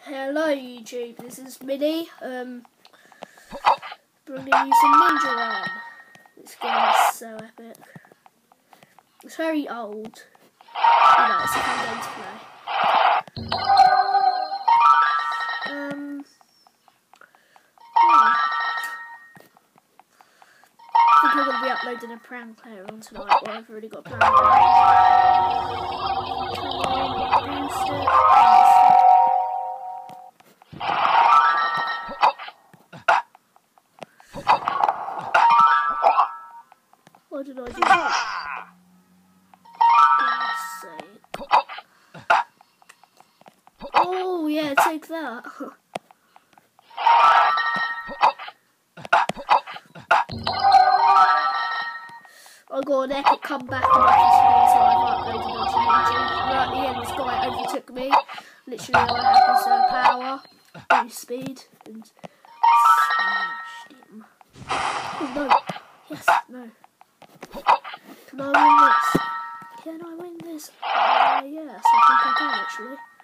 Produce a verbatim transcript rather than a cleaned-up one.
Hello YouTube, this is Minnie, um, bringing you some Ninja Run. This game is so epic. It's very old, you know, it's a fun game to play. Um, yeah. I think I'm going to be uploading a prank player on tonight, but I've already got a prank player. Boost it. Why did I do that? God's sake. Oh yeah, take that. I got an epic comeback on my P C, so I've uploaded onto YouTube. Right at the end, this guy overtook me. Literally, I had this uh, power, boost speed, and smashed him. Oh no! Yes, no. Can I win this? Can I win this? Uh, yes, I think I can actually.